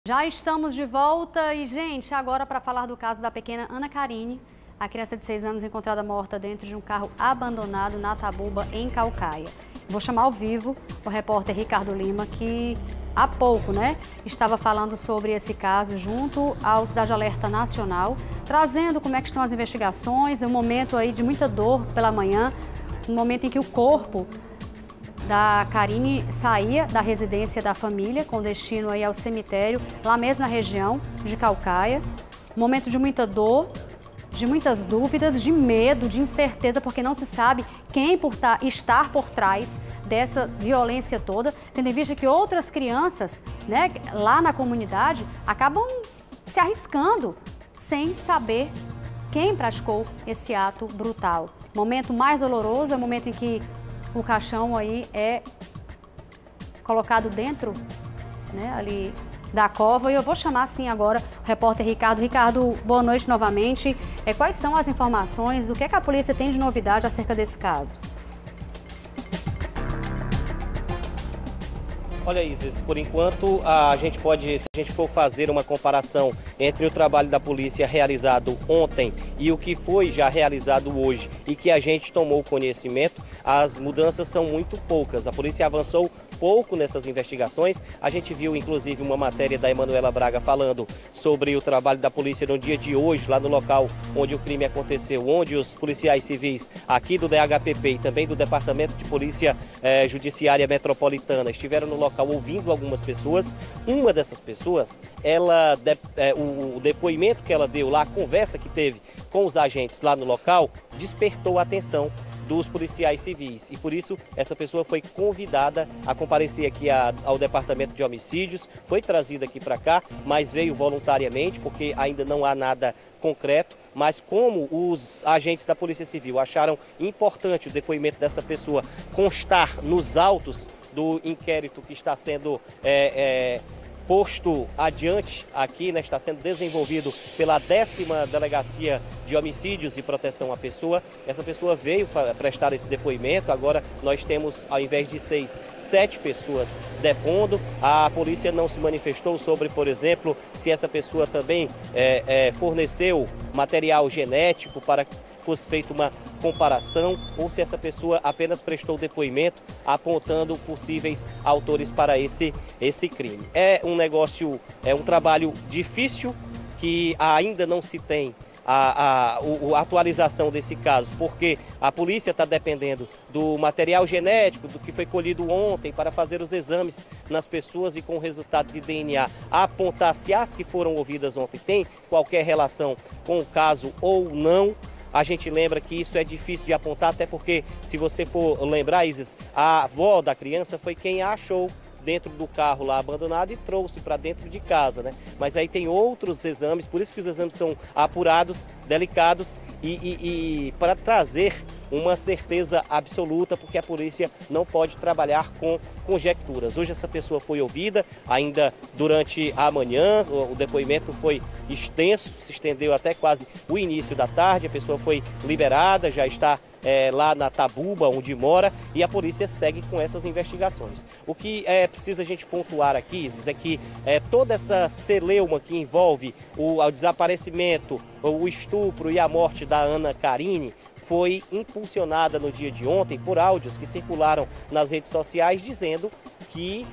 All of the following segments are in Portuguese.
Já estamos de volta e, gente, agora para falar do caso da pequena Ana Karine, a criança de 6 anos encontrada morta dentro de um carro abandonado na Tabuba, em Caucaia. Vou chamar ao vivo o repórter Ricardo Lima, que há pouco, estava falando sobre esse caso junto ao Cidade Alerta Nacional, trazendo como é que estão as investigações, um momento aí de muita dor pela manhã, um momento em que o corpo da Karine saía da residência da família com destino aí ao cemitério, lá mesmo na região de Caucaia. Um momento de muita dor, de muitas dúvidas, de medo, de incerteza, porque não se sabe quem estar por trás dessa violência toda, tendo em vista que outras crianças, lá na comunidade, acabam se arriscando sem saber quem praticou esse ato brutal. O momento mais doloroso é o momento em que o caixão aí é colocado dentro, ali da cova. E eu vou chamar assim agora o repórter Ricardo. Ricardo, boa noite novamente. Quais são as informações? O que é que a polícia tem de novidade acerca desse caso? Olha, Isis, por enquanto a gente pode, se a gente for fazer uma comparação entre o trabalho da polícia realizado ontem e o que foi já realizado hoje e que a gente tomou conhecimento, as mudanças são muito poucas. A polícia avançou pouco nessas investigações. A gente viu, inclusive, uma matéria da Emanuela Braga falando sobre o trabalho da polícia no dia de hoje, lá no local onde o crime aconteceu, onde os policiais civis aqui do DHPP e também do Departamento de Polícia Judiciária Metropolitana estiveram no local ouvindo algumas pessoas. Uma dessas pessoas, o depoimento que ela deu lá, a conversa que teve com os agentes lá no local, despertou a atenção dos policiais civis e por isso essa pessoa foi convidada a comparecer aqui ao Departamento de Homicídios, foi trazida aqui para cá, mas veio voluntariamente porque ainda não há nada concreto. Mas como os agentes da Polícia Civil acharam importante o depoimento dessa pessoa constar nos autos do inquérito que está sendo posto adiante aqui, está sendo desenvolvido pela 10ª Delegacia de Homicídios e Proteção à Pessoa. Essa pessoa veio prestar esse depoimento. Agora nós temos, ao invés de 6, 7 pessoas depondo. A polícia não se manifestou sobre, por exemplo, se essa pessoa também forneceu material genético para que fosse feita uma comparação ou se essa pessoa apenas prestou depoimento apontando possíveis autores para esse crime. É um trabalho difícil que ainda não se tem a atualização desse caso, porque a polícia está dependendo do material genético, do que foi colhido ontem para fazer os exames nas pessoas e com o resultado de DNA apontar se as que foram ouvidas ontem têm qualquer relação com o caso ou não. A gente lembra que isso é difícil de apontar, até porque, se você for lembrar, Isis, a avó da criança foi quem a achou dentro do carro lá abandonado e trouxe para dentro de casa, Mas aí tem outros exames, por isso que os exames são apurados, delicados e para trazer uma certeza absoluta, porque a polícia não pode trabalhar com conjecturas. Hoje essa pessoa foi ouvida, ainda durante a manhã, o depoimento foi extenso, se estendeu até quase o início da tarde, a pessoa foi liberada, já está lá na Tabuba, onde mora, e a polícia segue com essas investigações. O que precisa a gente pontuar aqui, Isis, é que toda essa celeuma que envolve o desaparecimento, o estupro e a morte da Ana Karine foi impulsionada no dia de ontem por áudios que circularam nas redes sociais dizendo que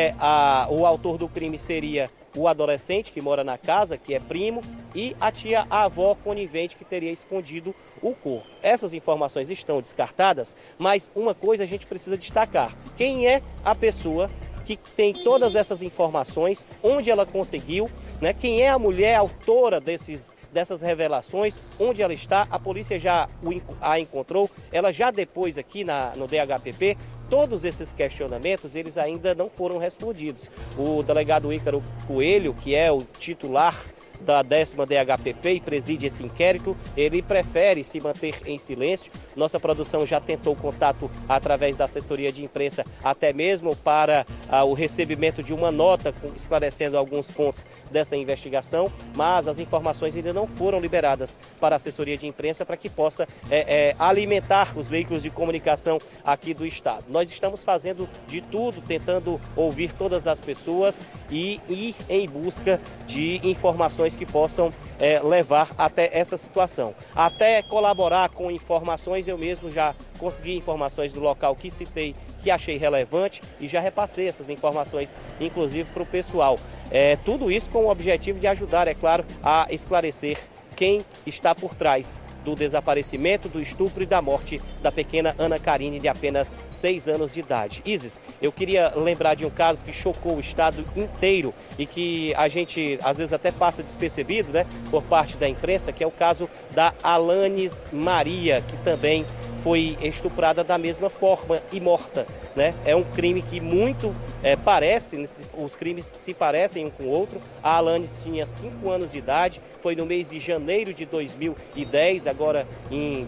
o autor do crime seria o adolescente que mora na casa, que é primo, e a avó conivente que teria escondido o corpo. Essas informações estão descartadas, mas uma coisa a gente precisa destacar: quem é a pessoa que tem todas essas informações, onde ela conseguiu, quem é a mulher autora dessas revelações, onde ela está. A polícia já a encontrou, ela já depôs aqui no DHPP. Todos esses questionamentos, eles ainda não foram respondidos. O delegado Ícaro Coelho, que é o titular da 10ª DHPP e preside esse inquérito, ele prefere se manter em silêncio. Nossa produção já tentou contato através da assessoria de imprensa, até mesmo para o recebimento de uma nota esclarecendo alguns pontos dessa investigação, mas as informações ainda não foram liberadas para a assessoria de imprensa para que possa alimentar os veículos de comunicação aqui do estado. Nós estamos fazendo de tudo, tentando ouvir todas as pessoas e ir em busca de informações que possam levar até essa situação. Até colaborar com informações, eu mesmo já consegui informações do local que citei, que achei relevante e já repassei essas informações, inclusive para o pessoal. Tudo isso com o objetivo de ajudar, é claro, a esclarecer quem está por trás do desaparecimento, do estupro e da morte da pequena Ana Carine, de apenas 6 anos de idade. Isis, eu queria lembrar de um caso que chocou o estado inteiro e que a gente às vezes até passa despercebido, né, por parte da imprensa, que é o caso da Alanis Maria, que também foi estuprada da mesma forma e morta, né? É um crime que muito parece, os crimes se parecem um com o outro. A Alanis tinha 5 anos de idade, foi no mês de janeiro de 2010, agora em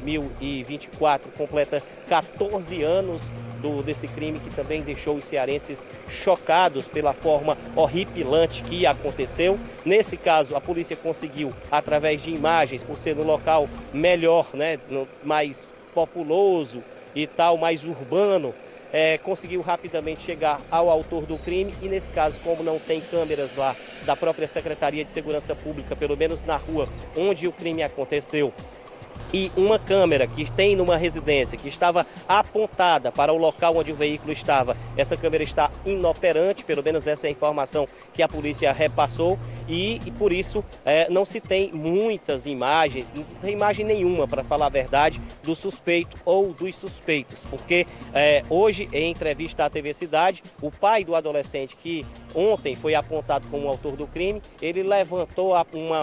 2024 completa 14 anos desse crime, que também deixou os cearenses chocados pela forma horripilante que aconteceu. Nesse caso, a polícia conseguiu, através de imagens, por ser no local melhor, né, mais populoso e tal, mais urbano, conseguiu rapidamente chegar ao autor do crime e, nesse caso, como não tem câmeras lá da própria Secretaria de Segurança Pública, pelo menos na rua onde o crime aconteceu, e uma câmera que tem numa residência que estava apontada para o local onde o veículo estava, essa câmera está inoperante, pelo menos essa é a informação que a polícia repassou, e por isso não se tem muitas imagens, não tem imagem nenhuma, para falar a verdade, do suspeito ou dos suspeitos, porque hoje, em entrevista à TV Cidade, o pai do adolescente que ontem foi apontado como autor do crime, ele levantou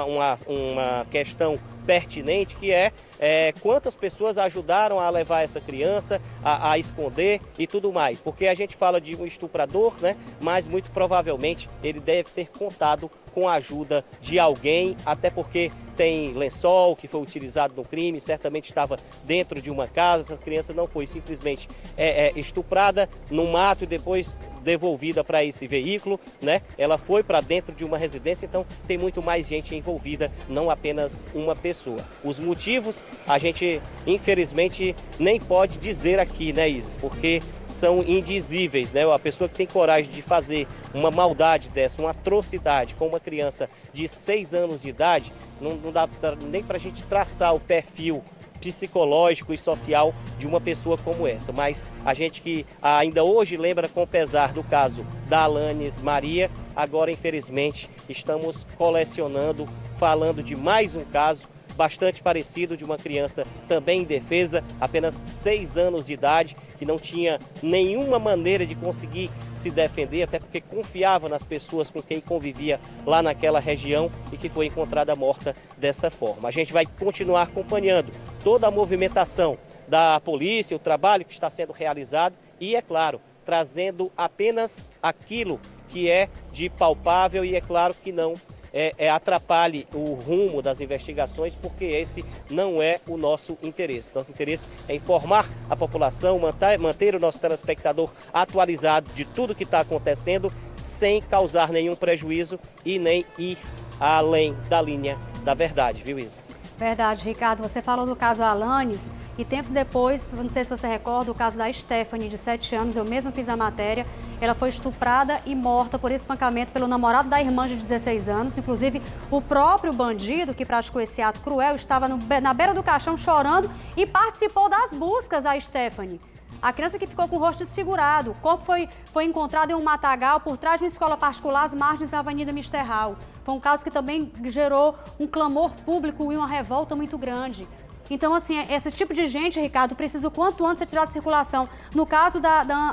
uma questão pertinente, que quantas pessoas ajudaram a levar essa criança, a esconder e tudo mais. Porque a gente fala de um estuprador, né? Mas muito provavelmente ele deve ter contado com a ajuda de alguém, até porque tem lençol que foi utilizado no crime, certamente estava dentro de uma casa. Essa criança não foi simplesmente estuprada no mato e depois devolvida para esse veículo, né? Ela foi para dentro de uma residência, então tem muito mais gente envolvida, não apenas uma pessoa. Os motivos a gente, infelizmente, nem pode dizer aqui, né, Isis? Porque são indizíveis, né? A pessoa que tem coragem de fazer uma maldade dessa, uma atrocidade com uma criança de 6 anos de idade, não dá nem para a gente traçar o perfil psicológico e social de uma pessoa como essa. Mas a gente que ainda hoje lembra com pesar do caso da Alanis Maria, agora infelizmente estamos colecionando, falando de mais um caso bastante parecido, de uma criança também indefesa, apenas 6 anos de idade, que não tinha nenhuma maneira de conseguir se defender, até porque confiava nas pessoas com quem convivia lá naquela região e que foi encontrada morta dessa forma. A gente vai continuar acompanhando toda a movimentação da polícia, o trabalho que está sendo realizado e, é claro, trazendo apenas aquilo que é de palpável e, é claro, que não atrapalhe o rumo das investigações, porque esse não é o nosso interesse. Nosso interesse é informar a população, manter o nosso telespectador atualizado de tudo que está acontecendo, sem causar nenhum prejuízo e nem ir além da linha da verdade, viu, Isis? Verdade, Ricardo. Você falou do caso Alanis e tempos depois, não sei se você recorda, o caso da Stephanie, de 7 anos, eu mesma fiz a matéria. Ela foi estuprada e morta por espancamento pelo namorado da irmã de 16 anos. Inclusive, o próprio bandido que praticou esse ato cruel estava na beira do caixão chorando e participou das buscas a Stephanie. A criança que ficou com o rosto desfigurado. O corpo foi encontrado em um matagal por trás de uma escola particular às margens da Avenida Mister Hall. Foi um caso que também gerou um clamor público e uma revolta muito grande. Então, assim, esse tipo de gente, Ricardo, precisa o quanto antes ser tirado de circulação. No caso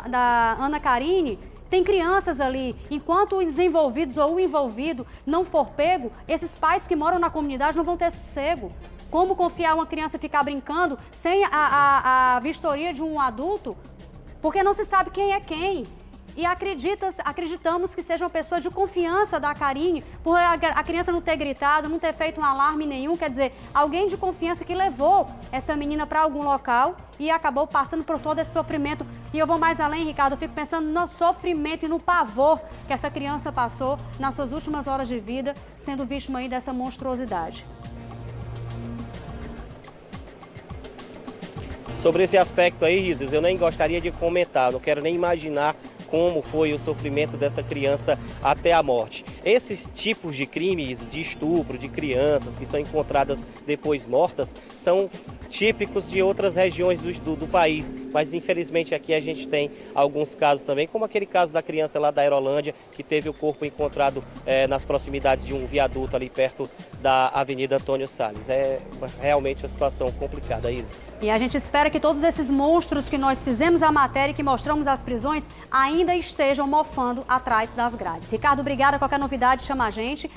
da Ana Carine, tem crianças ali. Enquanto os envolvidos ou o envolvido não for pego, esses pais que moram na comunidade não vão ter sossego. Como confiar uma criança ficar brincando sem a vistoria de um adulto? Porque não se sabe quem é quem. e acreditamos que seja uma pessoa de confiança da Karine, por a criança não ter gritado, não ter feito um alarme nenhum, quer dizer, alguém de confiança que levou essa menina para algum local e acabou passando por todo esse sofrimento. E eu vou mais além, Ricardo, eu fico pensando no sofrimento e no pavor que essa criança passou nas suas últimas horas de vida, sendo vítima aí dessa monstruosidade. Sobre esse aspecto aí, Isis, eu nem gostaria de comentar, não quero nem imaginar como foi o sofrimento dessa criança até a morte. Esses tipos de crimes de estupro de crianças que são encontradas depois mortas são típicos de outras regiões do país, mas infelizmente aqui a gente tem alguns casos também, como aquele caso da criança lá da Aerolândia, que teve o corpo encontrado nas proximidades de um viaduto ali perto da Avenida Antônio Salles. É realmente uma situação complicada, Isis. E a gente espera que todos esses monstros que nós fizemos a matéria e que mostramos as prisões ainda estejam mofando atrás das grades. Ricardo, obrigada. Qualquer novidade, chama a gente.